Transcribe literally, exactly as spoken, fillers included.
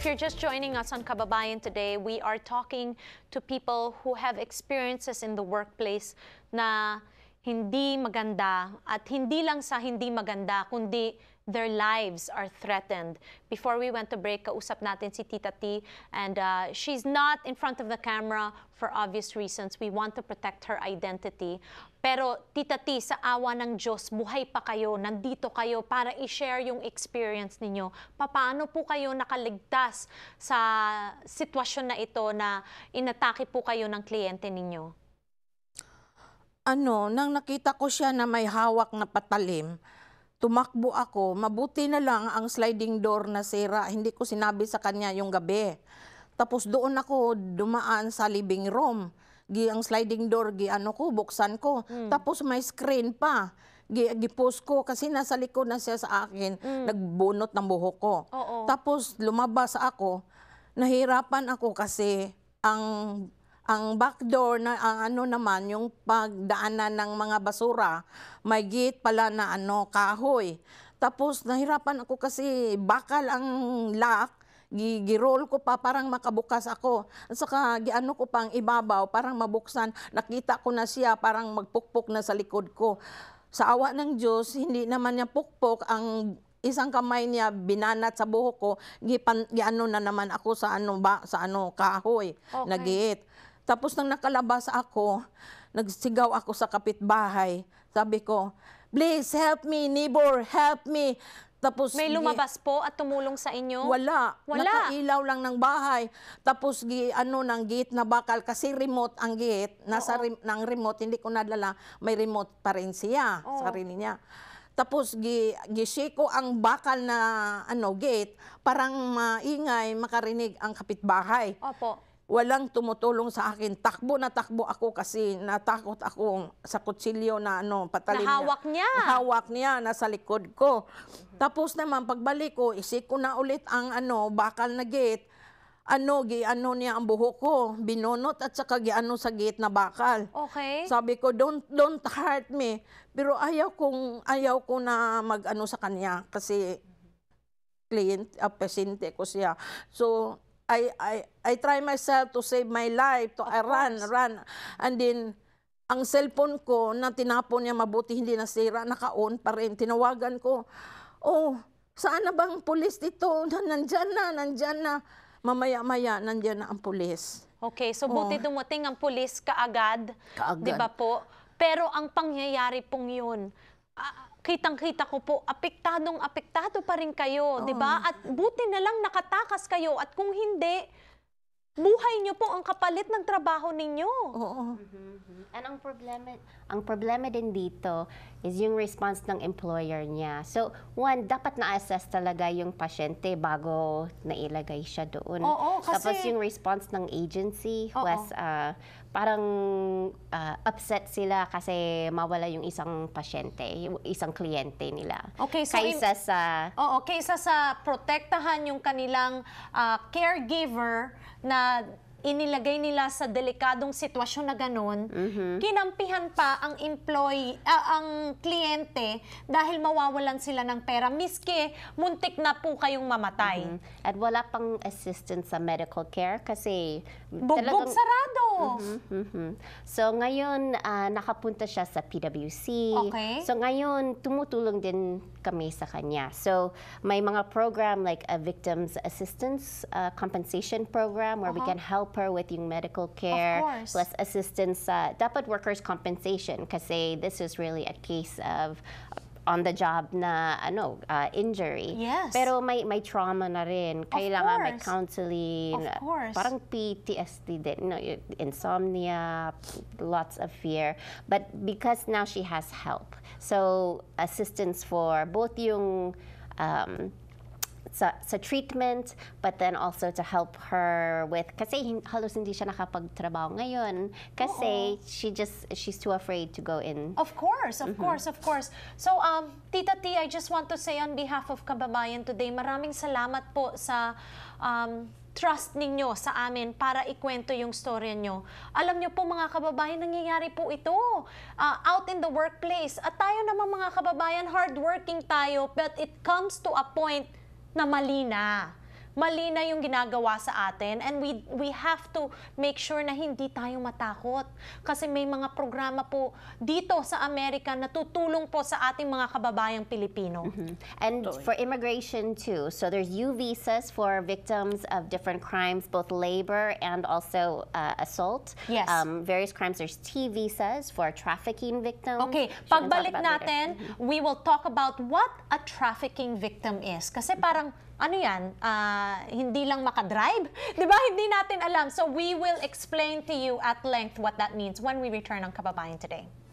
If you're just joining us on Kababayan Today, we are talking to people who have experiences in the workplace na hindi maganda, at hindi lang sa hindi maganda, kundi their lives are threatened. Before we went to break, kausap natin si Tita T, and uh, she's not in front of the camera for obvious reasons. We want to protect her identity. Pero Tita T, sa awa ng Diyos, buhay pa kayo, nandito kayo para i-share yung experience ninyo. Paano po kayo nakaligtas sa sitwasyon na ito na inatake po kayo ng kliyente ninyo? Ano, nang nakita ko siya na may hawak na patalim, tumakbo ako. Mabuti na lang ang sliding door na sira. Hindi ko sinabi sa kanya yung gabi. Tapos doon ako dumaan sa living room. Gi ang sliding door, gi ano ko, buksan ko. Mm. Tapos may screen pa. Gi, gipost ko kasi nasa likod na siya sa akin. Mm. Nagbunot ng buhok ko. Oo. Tapos lumabas ako. Nahirapan ako kasi ang ang back door na ang ano naman yung pagdaanan ng mga basura, may gate pala na ano kahoy. Tapos nahirapan ako kasi bakal ang lock, gi-roll ko pa parang makabukas ako. At saka giano ko pang ibabaw parang mabuksan. Nakita ko na siya parang magpukpok na sa likod ko. Sa awa ng Diyos, hindi naman niya pukpok, ang isang kamay niya binanat sa buhok ko, gipan giano na naman ako sa ano ba sa ano kahoy, okay, na gate. Tapos nang nakalabas ako, nagsigaw ako sa kapitbahay. Sabi ko, please help me, neighbor, help me. Tapos may lumabas po at tumulong sa inyo? Wala. Wala. Nakailaw lang ng bahay. Tapos gi, ano, ng gate na bakal, kasi remote ang gate. Nasa re, ng remote, hindi ko nadala, may remote pa rin siya, Oo. sarili niya. Tapos gi, gisiko ang bakal na ano, gate, parang maingay, makarinig ang kapitbahay. Opo. Walang tumutulong sa akin. Takbo na takbo ako kasi natakot ako sa kutsilyo na ano, patalim Nahawak niya. niya. Nahawak niya, nasa likod ko. Mm-hmm. Tapos naman, pagbalik ko, isiko na ulit ang ano, bakal na gate. Ano, gi ano niya ang buhok ko. Binunot at saka gi ano sa gate na bakal. Okay. Sabi ko, don't, don't hurt me. Pero ayaw kong, ayaw ko na mag-ano sa kanya kasi client, uh, pasyente ko siya. So, I, I, I try myself to save my life, to I run, run. And then, ang cellphone ko na tinapon niya mabuti hindi nasira, naka-on pa rin. Tinawagan ko, oh, saan na bang pulis dito? Nandyan na, nandyan na. Mamaya-maya, nandyan na ang pulis. Okay, so buti oh. dumating ang pulis kaagad, kaagad. Di ba po? Pero ang pangyayari pong yun, uh, kitang-kita ko po, apektadong apektado pa rin kayo, di ba? At buti na lang nakatakas kayo, at kung hindi, buhay niyo po ang kapalit ng trabaho ninyo. Oo. Mm-hmm. And ang problema, ang problema din dito is yung response ng employer niya. So, one, dapat na-assess talaga yung pasyente bago nailagay siya doon. Oo, kasi tapos yung response ng agency Oo. was uh, parang uh, upset sila kasi mawala yung isang pasyente, yung isang kliyente nila. Okay, so kaysa in, sa Oo, kaysa sa protektahan yung kanilang uh, caregiver na inilagay nila sa delikadong sitwasyon na ganun, mm-hmm. kinampihan pa ang employee, uh, ang kliyente dahil mawawalan sila ng pera, miski muntik na po kayong mamatay. Mm-hmm. At wala pang assistance sa medical care kasi bugbog talagang, sarado. Mm-hmm, mm-hmm. So ngayon, uh, nakapunta siya sa P W C. Okay. So ngayon, tumutulong din kami sa kanya. So may mga program like a victims assistance uh, compensation program where uh-huh. we can help her with yung medical care, plus assistance sa, uh, dapat workers' compensation kasi this is really a case of on-the-job na ano uh, injury. Yes. Pero may may trauma na rin. Kailangan may counseling. Of course. Parang P T S D din, no, insomnia, lots of fear. But because now she has help, so assistance for both yung um, Sa, sa treatment, but then also to help her with, kasi hin, halos hindi siya nakapagtrabaho ngayon kasi Oo. she just, she's too afraid to go in. Of course, of mm-hmm. course, of course. So, um, Tita T, I just want to say on behalf of Kababayan Today, maraming salamat po sa um, trust ninyo sa amin para ikwento yung storya nyo. Alam nyo po mga kababayan, nangyayari po ito uh, out in the workplace. At tayo naman mga kababayan, hardworking tayo, but it comes to a point na mali na. mali na yung ginagawa sa atin, and we we have to make sure na hindi tayo matakot. Kasi may mga programa po dito sa Amerika na tutulong po sa ating mga kababayang Pilipino. Mm-hmm. And for immigration too, so there's U visas for victims of different crimes, both labor and also uh, assault. Yes. Um, various crimes, there's T visas for trafficking victims. Okay, She can talk pagbalik about later. natin, we will talk about what a trafficking victim is. Kasi parang, ano yan, ah, hindi lang makadrive? Di ba? Hindi natin alam. So we will explain to you at length what that means when we return on Kababayan Today.